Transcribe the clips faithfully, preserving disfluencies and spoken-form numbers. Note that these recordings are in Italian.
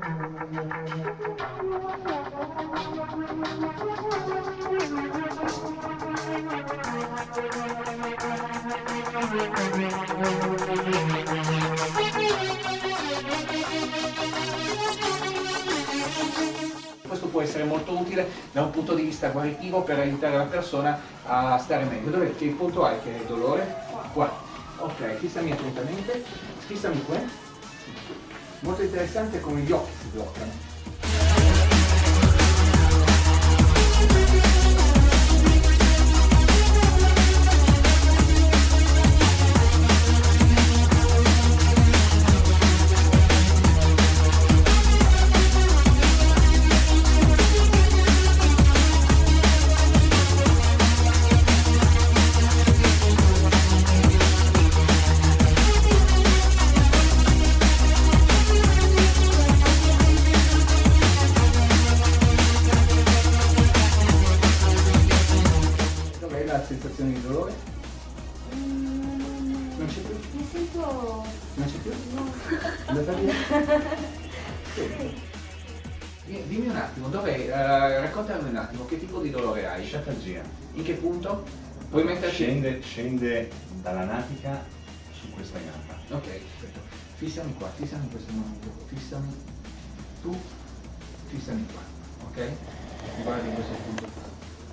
Questo può essere molto utile da un punto di vista guaritivo per aiutare la persona a stare meglio. Dov'è? Che punto hai che hai dolore? Qua. Ok, fissami attentamente. Fissami qua. Molto interessante come gli occhi si bloccano. Sensazione di dolore? Mm, non c'è più? Mi sento... Non c'è più? No. È andata via? Sì. Dimmi un attimo, dov'è? Uh, raccontami un attimo, che tipo di dolore hai? Sciatalgia. In che punto? Puoi metterci... Scende, scende dalla natica su questa gamba. Ok, perfetto. Fissami qua, fissami in questo momento. Fissami. Tu, fissami qua, ok? Guardi questo punto qua.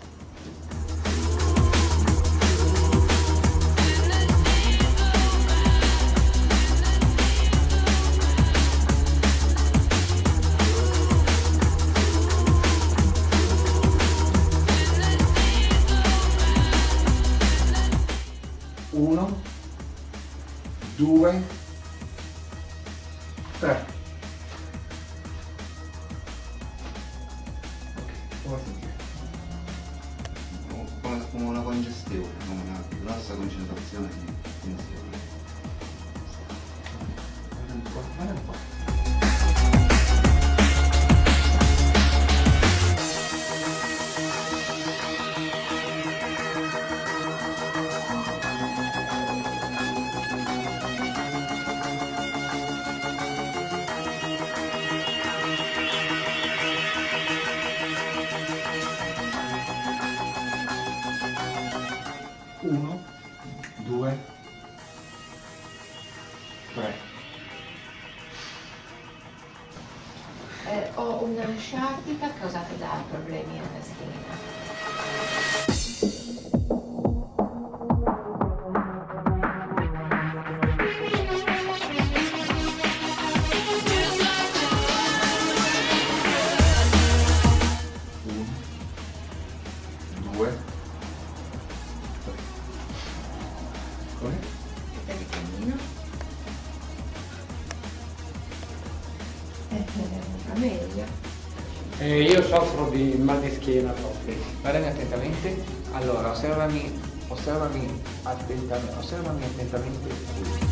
Uno, due, tre. Ok, prova a sentire. Come, come una congestione, come una grossa concentrazione di tensione. Guarda un po', guarda un po'. Uno, due, tre. Eh, ho una sciatica causata da problemi alla schiena. Due, tre. Come? Aspetta di cammino. Eh, va meglio. Eh, io soffro di mal di schiena proprio. Guardami attentamente. Allora, osservami, osservami attentamente, osservami attentamente qui.